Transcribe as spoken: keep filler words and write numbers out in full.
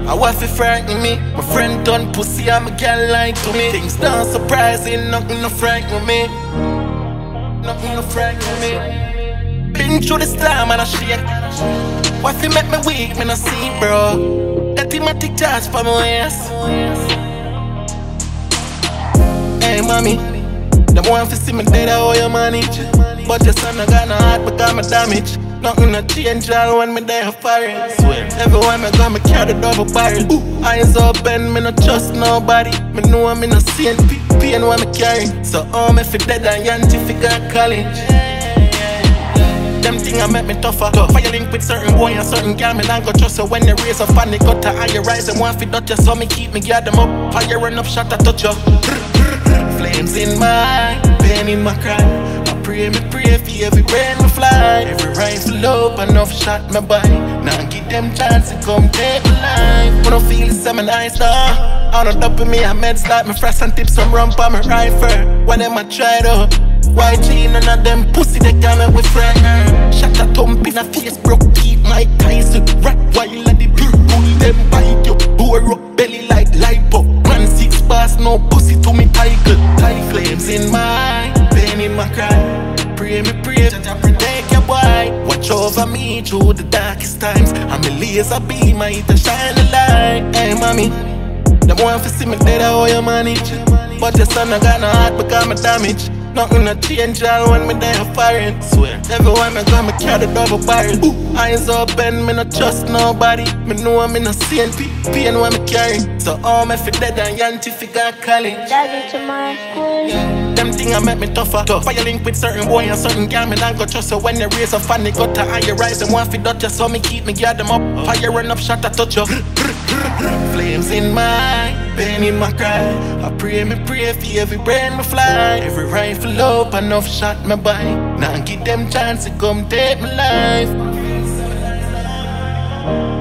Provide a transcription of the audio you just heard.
I want to frighten me. My friend done pussy and my girl lied to me. Things done surprising, nothing to frighten me. Nothing to frighten me. Been through this time and I shake. What if you make me weak, me no see, bro. That thematic charge for my waist. Hey, mommy, them want to see me dead, how you manage. But your son, I got no heart because I'm damaged. Nothing to change all when me there for it. Swear, everywhere me go, me carry the double barrel. Ooh, eyes open, me no trust nobody. Me know I'm in a scene, pain when me carry. So home if you dead and yanty if you got college. Them things I make me tougher. Fire link with certain boy and certain girl, me not go trust. So when they raise up and they got to higher rise, and one fit dot you, so me keep me guard them up. Fire run up, shot I touch you. Flames in my, pain in my cry. I pray me pray for every brain me fly. Every rifle up, enough shot me buy. Now give them chance to come take my life. When I feel the seven eyes down, I don't up with me, I meds like me frost and tip some rum on my rifle. When them I try to Y G, none of them pussy they can't make we frighten. Shot a thump in a face, broke teeth, my ties to rat while at the pure bull. Them bite you, bore up belly like lipo. Man six bars, no pussy to me title. Tie flames in my, pain in my cry. Pray me pray, Jaja protect your boy. Watch over me through the darkest times. I'm a laser beam, I hit a shine a light. Hey mommy, them want to see me dead, how you manage. But your son, I got no heart because I'm damaged. Nothing to change all when me there foreign. Swear, everywhere me go, me carry the double barrel. Ooh, eyes open, me no trust nobody. Me know I'm in a scene, pain when me carry. So home if you dead and yanty if you got college. Daddy to my school. Yeah. Them things I make me tougher. Tough. Fire link with certain boy and certain girl, me not go trust. So when they raise up and they got to higher rise, and one fit dot you, so me keep me guard them up. Fire run up, shot I touch you. Flames in my, pain in my cry. I pray me pray for every brain me fly. Every rifle up, enough shot me buy. Now give them chance to come take my life.